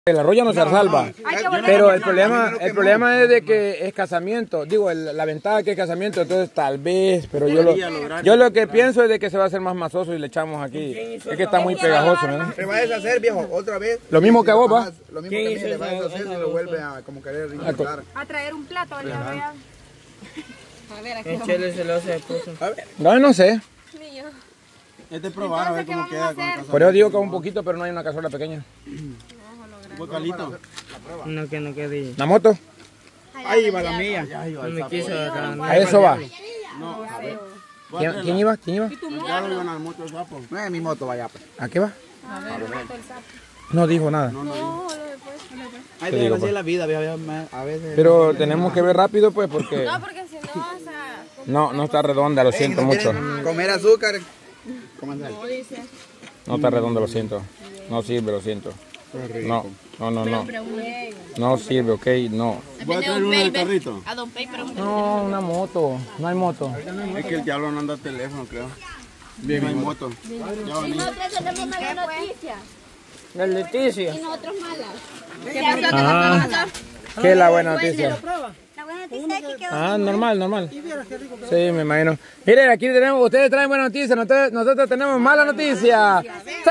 El arroz ya no se salva, pero el problema es de que es casamiento, digo, la ventaja que es casamiento, entonces tal vez, pero yo lo que pienso es de que se va a hacer más masoso y le echamos aquí, es que está muy pegajoso, ¿no? ¿Me vas a deshacer, viejo? Otra vez. Lo mismo que vos, va. Lo mismo que a mí, le vas a deshacer y lo vuelve a como querer reinstalar. A traer un plato, a ver, aquí. El chile se lo hace puso. No sé. Es de probar a ver cómo queda con el Por eso digo que un poquito, pero no hay una cazuela pequeña. Bocalito. No, que no quede. ¿La moto? Ahí va la mía. No me quiso agarrar. A eso va. No, a ver. ¿Quién iba? Ya lo iban al moto el sapo. No es mi moto, vaya. ¿A qué va? No dijo nada. Ahí debe ser la vida, a veces. Pero tenemos que ver rápido, pues, porque No, porque si no, o sea... no está redonda, lo siento mucho. Comer azúcar. No está redonda, lo siento. No sirve, lo siento. No. No sirve, ok, no. ¿Voy a traer uno del carrito? A Don Pey, pero... No, una moto. No hay moto. Es que el diablo no anda al teléfono, creo. Bien, no hay moto. Nosotros tenemos mala noticia. La Leticia. Y nosotros malas. Ah, ¿qué es la buena noticia? La buena noticia es que quedó... Ah, normal. Sí, me imagino. Miren, aquí tenemos, ustedes traen buena noticia, nosotros tenemos mala noticia.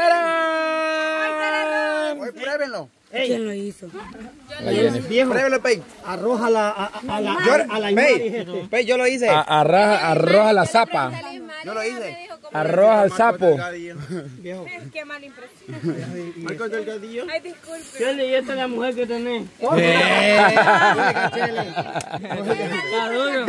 ¡Tarán! Pruébenlo. ¿Quién lo hizo? Viejo. Pruébelo, Pey. Arroja a la Pey. Pey, yo lo hice. Arroja la zapa. Yo lo hice. Arroja al sapo. Viejo. Qué mala impresión. Marco Delgadillo. Ay, disculpe. Chile, y esta es la mujer que tenés. Está duro.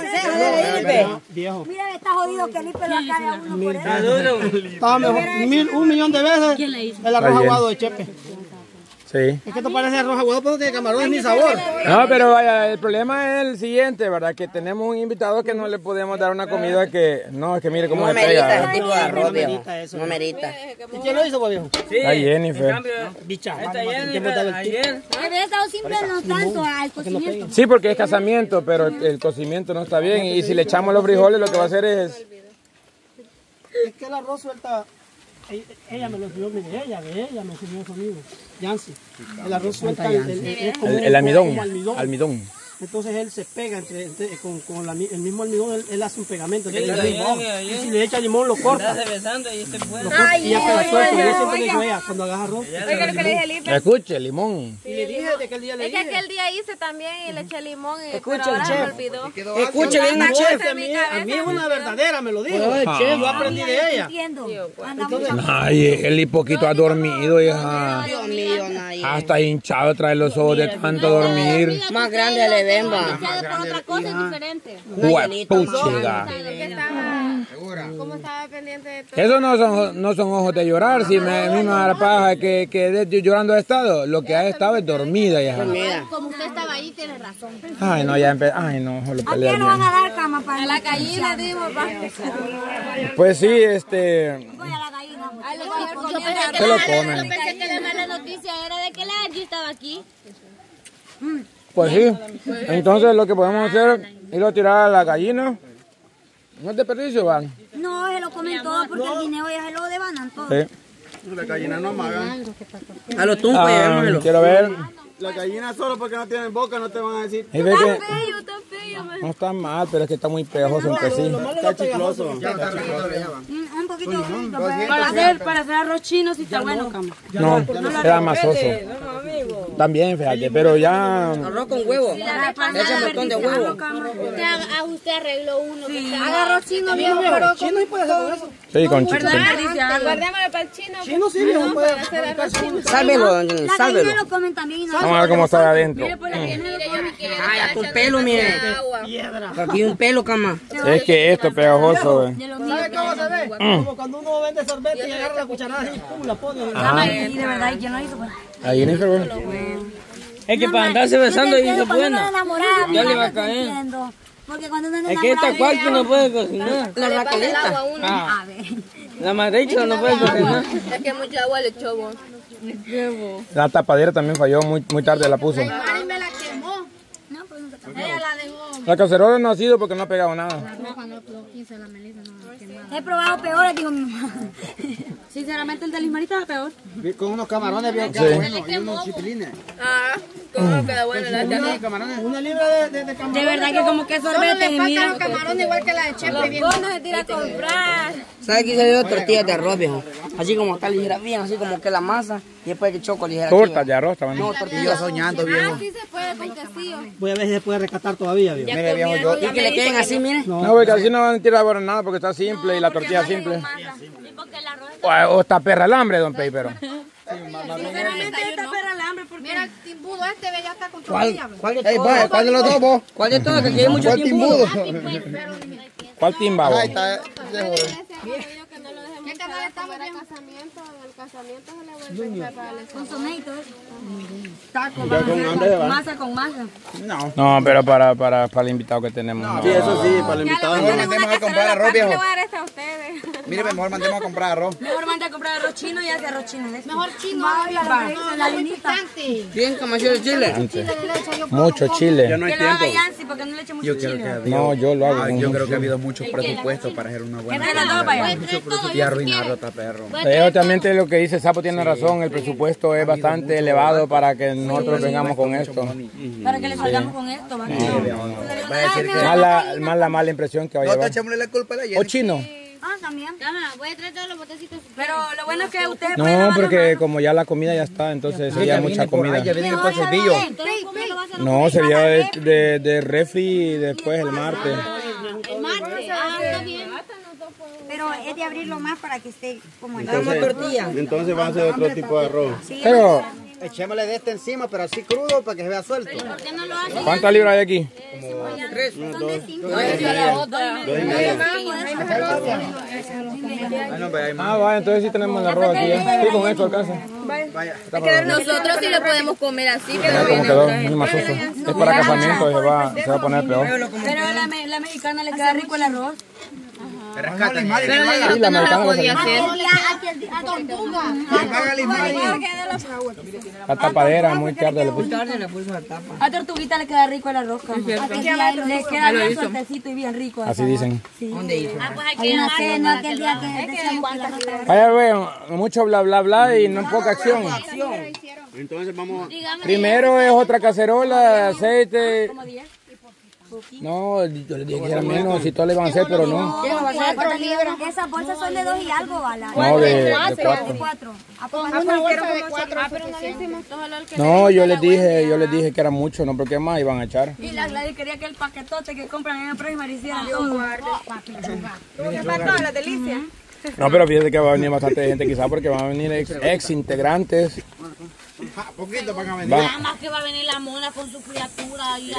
Viejo. Mira, está jodido que Lipe lo acabe a uno por Está eso. duro. Estaba mejor. 1.000.000 de veces el arroz aguado de Chepe. Sí. Es que esto parece arroz aguado, pero no tiene camarones ni sabor. No, pero vaya, el problema es el siguiente, ¿verdad? Que tenemos un invitado que no le podemos dar una comida que... No, es que mire cómo No se pega. merita ese tipo de arroz, viejo. merita eso. No merita. ¿Y quién lo hizo, pues, viejo? Sí. La Jennifer. En cambio, Bicha. esta Jennifer ayer. Había estado simple, no tanto al cocimiento. Sí, porque es casamiento, pero el cocimiento no está bien. Y si le echamos los frijoles, lo que va a hacer es... Es que el arroz suelta. Ella me lo enseñó, ella me enseñó eso amigo, Yancy. El arroz suelta El almidón. Entonces él se pega con el mismo almidón, él hace un pegamento. Y si le echa limón lo corta. Estás besando y este puerco. Y ya queda suelto. Yo siempre le digo a ella, cuando hagas arroz. Oiga, lo que le dije a Lipe. Escuche, limón. Y le dije de que el día le Es que dije. aquel día hice también y le eché limón y Escucha, pero ahora el se me chef. olvidó. Escuche bien el chef. A A mí es una verdadera, me lo dijo. chef. Yo aprendí de ella. Entiendo. Ay, él poquito ha dormido, hija. Dios mío, nadie. Hasta hinchado trae los ojos de tanto dormir. Más grande le ven, va. Por otra cosa es diferente. Puchiga. ¿Cómo estaba pendiente de todo? Eso no son ojos de llorar. Si a mí me da la paja que llorando ha estado, lo que ha estado es dormida, hija. Mira. Como usted estaba ahí, tiene razón. Ay, no, ya empezó. Ay, no, lo ¿A peleé quién nos van bien. a dar cama para a la gallina? Digo, va. Pues sí, Voy a la gallina. Se lo comen. Yo pensé que la mala noticia era de que la Angie estaba aquí. Pues sí. Entonces lo que podemos hacer es ir a tirar a la gallina. No es desperdicio, van. No, se lo comen todo porque el guineo ya se lo devanan todo. Sí. La gallina no amagan. A los tumpos, llevémoslo. Quiero ver. La gallina solo porque no tienen boca no te van a decir. Y ve que Está feo, man. no está mal, pero es que está muy pegajoso entre sí. Está chicloso. Un poquito Para hacer arroz chino, si está bueno. No, queda masoso. También, fíjate, pero ya... Arroz con huevo. Echa un montón de huevo. Usted arregló uno. Haga arroz chino, viejo, pero Chino y puede hacer con eso. Sí, con chicken. guardémoslo para el chino. Chino sí, viejo, puede hacer arroz chino. Sálvelo, La gallina sálvelo. lo comen también. Y no Vamos a ver cómo está adentro. Ay, hasta un pelo, mire. Aquí un pelo, cama. Es que esto es pegajoso, de lo mío. ¿Sabe cómo se ve? Como cuando uno vende sorbete y agarra la cucharada y pum, la pone. Y de verdad, ¿quién lo hizo? La Jennifer, güey. Es que para andarse besando y hizo buena. Ya le va a caer. Porque cuando uno Es que esta cuarta no puede cocinar. La racolita. A ver. La madricha no puede cocinar. Es que mucha agua le echó vos. La tapadera también falló, muy tarde la puso. Mari me la quemó. No, pues nunca ella la dejó. La cacerola no ha sido porque no ha pegado nada. He probado peores, dijo mi mamá. Sinceramente el de Lismar estaba peor. Con unos camarones bien Sí. buenos y unos chipilines. ¿Cómo queda bueno la Unos camarones. Una libra de camarones. De verdad que como que sorbete, mira. Los camarones igual que la de Chepe. Bien. No se tira a comprar. ¿Sabes que se dio tortillas de arroz, viejo? Así como está ligera, bien, así como que la masa y después que choco ligera. Tortas de arroz también. No, tortillas soñando, viejo. Sí se puede con quesillo. Voy a ver si se puede rescatar todavía, viejo. Mire, viejo, yo. Y que le queden así, mire. No, porque así no van a tirar por nada porque está simple y la tortilla es simple. O está perra el hambre, don Pei, pero. Sinceramente esta perra el hambre porque... Mira, el timbudo este ve ya está con ¿Cuál? tortilla. ¿Cuál de Ey, todos? vaya, ¿cuál de los dos vos? ¿Cuál de todos? Que aquí hay mucho ¿Cuál timbudo. timbudo? ¿Cuál timba vos? Ahí está. ¿Qué canal estamos viendo? En el casamiento se le vuelve para el Consomé y todo. Taco, Masa con masa. No. No, pero para el invitado que tenemos. No. Sí, eso sí, para el invitado. Mejor mandemos a comprar arroz, viejo. voy a dar esta a ustedes. Mire, mejor mandemos a comprar arroz. Mejor manda a comprar arroz chino y hace arroz chino. Mejor chino. La linita. Bien, como de chile. Mucho chile. Ya no hay Que lo haga tiempo. Yancy porque no le eche mucho chile. No, yo lo hago. Yo creo que ha habido mucho presupuesto para hacer una buena. Entre las dos, vaya. Y arruinarlo, está perro. También lo que dice Sapo tiene razón, el presupuesto es bastante elevado para que nosotros vengamos con esto. Para que le salgamos con esto, ¿va? Va a decir que. Más la mala impresión que va a llevar. echémosle la culpa a la O chino. Ah, también. Voy a traer todos los botecitos. Pero lo bueno es que ustedes No, porque como ya la comida ya está, entonces sería mucha comida. Ya viene por cepillo. No, sería de refri y después el martes. Pero es de abrirlo más para que esté como el Damos tortilla. Entonces va a ser otro tipo de arroz. Pero, Echémosle de este encima, pero así crudo para que se vea suelto. ¿cuántas libras hay aquí? Ah, vaya, entonces sí tenemos el arroz aquí. Sí, con esto alcanza. Nosotros sí lo podemos comer así, pero Como quedó, muy masoso. Es para casamiento, se va a poner peor. Pero la mexicana le queda rico el arroz. pero Sí, la nosotros no americana la podía va a hacer. La tapadera, muy tarde le puse. A tortuguita le queda rico el arroz, le queda bien suertecito y bien rico. Así dicen. ¿Dónde hizo? Hay una cena aquel día que decíamos que la arroz estaba Vaya, veo, mucho bla bla bla y no poca acción. Entonces vamos. Primero es otra cacerola, aceite. No, yo les dije que era menos, si todos le iban a hacer, pero no. Esas bolsas son de 2 y algo, ¿vale? No, de 4. No, yo les dije que era mucho, no, porque más iban a echar. Y la Gladys quería que el paquetote que compran en el próximo hicieran todo. Para todas las delicias. No, pero fíjate que va a venir bastante gente quizás porque van a venir ex integrantes. Poquito van a venir. Nada más que va a venir la mona con su criatura. Y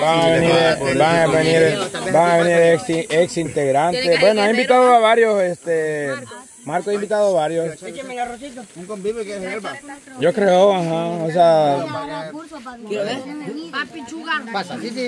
Van a venir ex integrantes. Bueno, he invitado a varios, Marco ha invitado a varios. Un convivio que es herba. Yo creo, ajá, o sea. papi chuga. Pasa, sí.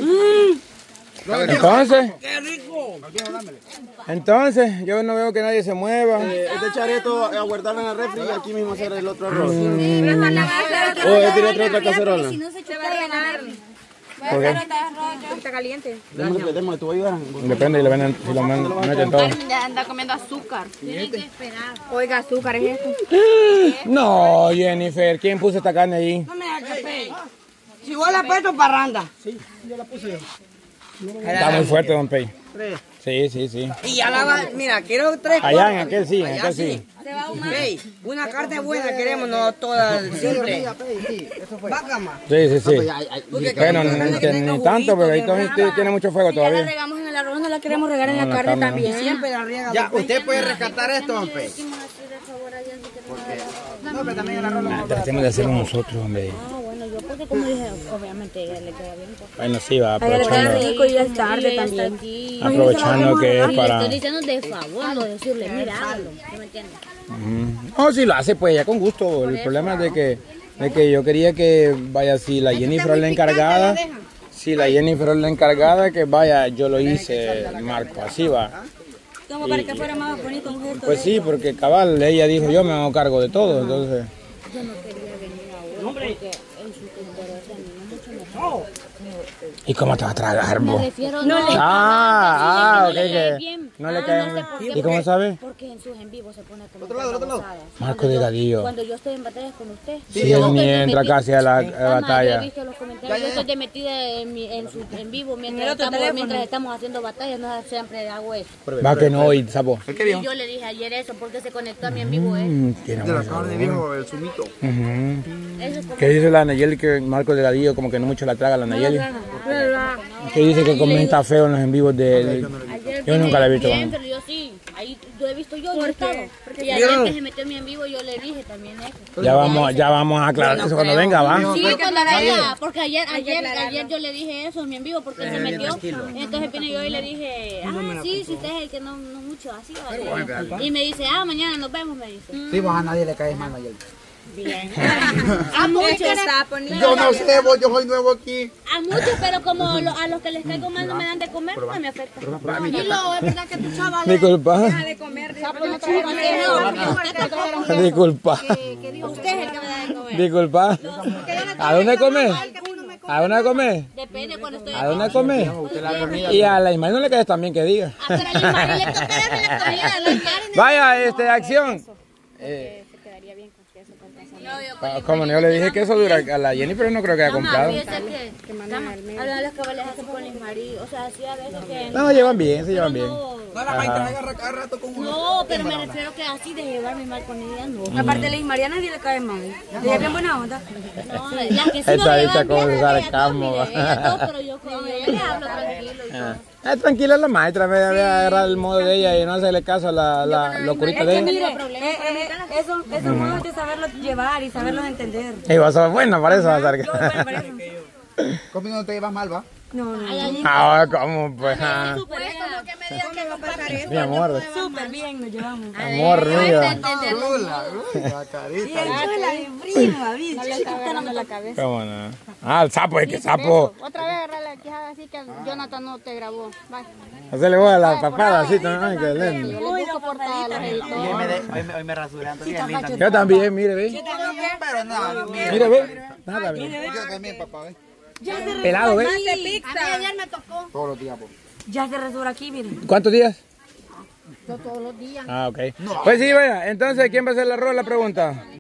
Entonces, yo no veo que nadie se mueva. Este chareto a guardarlo en el refri y aquí mismo hacer el otro arroz. O es tirar otra cacerola. Si no se chupa de ganar. ¿Por qué? Está caliente. Démosle, tú ayudas. Depende, y le venden, si lo meten todo. Anda comiendo azúcar. Tienen que esperar. Oiga, azúcar es esto. No, Jennifer, ¿quién puso esta carne ahí? No me hagas si vos la has puesto parranda. Sí, yo la puse yo. Está muy fuerte, don Pei. 3. Sí. Y ya la va, mira, quiero 3. Allá en aquel sí, en aquel sí. Hey, una carne buena queremos, no toda simple. Bácama. Sí. Bueno, ni tanto, pero ahí todavía tiene mucho fuego Si ya la todavía. regamos en el arroz, no la queremos regar en la carne también. Siempre la riega. Ya, usted puede rescatar esto, hombre. No, pero también el arroz lo Tratemos de hacerlo nosotros, hombre. Bueno, yo porque como dije, obviamente ella le queda bien. Bueno, sí, va A ella le queda aprovechando. rico y ya es tarde también. Aprovechando que es Le para. estoy diciendo de favor, no decirle, mira, hágalo. ¿No me entiendes? No, si lo hace, pues ya con gusto. El problema es de que yo quería que vaya, si la Jennifer es la encargada, que vaya, yo lo hice, Marco, así va. Como para que fuera más bonito un gesto. Pues sí, porque cabal, ella dijo, yo me hago cargo de todo, entonces. Yo no quería venir ahora porque en su ¿Y cómo te vas a tragar, vos? Me refiero ok, que no le cae bien. ¿Y cómo sabe? Porque en sus en vivos se pone como Otro lado. Marco Delgadillo. Cuando yo estoy en batallas con usted. Sí, él ni entra casi a la batalla. Yo he visto los comentarios. Yo estoy metida en su en vivo mientras estamos haciendo batallas. No siempre hago eso. Va que no, y sapo. Y yo le dije ayer eso porque se conectó a mi en vivo él. De la carne viejo, el sumito. ¿Qué dice la Nayeli que Marco Delgadillo como que no mucho la traga la Nayeli? ¿Qué dice que comenta feo en los en vivos de él? Yo nunca la he visto. Pero yo sí, ahí lo he visto yo. Y ayer que se metió en mi en vivo yo le dije también eso. Ya vamos a aclarar eso cuando venga, ¿va? Sí, cuando venga, porque ayer yo le dije eso en mi en vivo porque él se metió. Entonces vine yo y le dije, sí, usted es el que no mucho así. Y me dice, mañana nos vemos, me dice. Sí, vos a nadie le caes mal, Nayeli. Bien. A muchos. Yo no sé, vos, yo soy nuevo aquí. A muchos, pero como a los que les caigo mal no me dan de comer, no me afecta. Dilo, es verdad que tu chaval Disculpa. deja de comer. Disculpa. Usted es el que me da de comer. Disculpa. ¿A dónde comes? ¿A dónde comes? Depende cuando estoy. ¿A dónde comes? Y a la Ismael no le caes también que diga. Pero a la Ismael le toca darme la comida. Vaya, acción. Como yo le dije que eso dura a la Jenny, pero no creo que haya comprado. A los cabales así con el marido, o sea, así a veces que... No, llevan bien, se llevan bien. No, la maestra agarra cada rato con uno. No, pero me refiero que así de llevarme mal con ella, no. Aparte, la Mariana nadie le cae mal. Ella es bien buena onda. No, la que sí Esta me dicha llevan como bien se es sale ella camo. todo, mire, ella todo, pero yo con ella le hablo tranquilo y todo. Tranquila la maestra, me voy a agarrar el modo de ella y no hacerle caso a la locurita de ella. Mire, esos modos de saberlos llevar y saberlos entender. Y vos sos buena para eso, Azar. Conmigo no te llevas mal, ¿va? No. Ahora, ¿cómo? Pues, mi amor. Súper bien nos llevamos. Amor mío. La carita. ¿Cómo no? El sapo, es que sapo. Otra vez agarra la quijada así que Jonathan no te grabó. Hacerle voy a la papada así también, que lindo. Yo le busco por todas las Hoy me rasurando bien linda. Yo también, mire, ve. Yo también, pero nada. Mire, ve. Nada bien. Yo también, papá, ve. Pelado, ve. A mí ayer me tocó. Todos los días, po. Ya se resura aquí, miren. ¿Cuántos días? Yo todos los días. Ok. Pues sí, vaya. Entonces, ¿quién va a hacer la rola? La pregunta.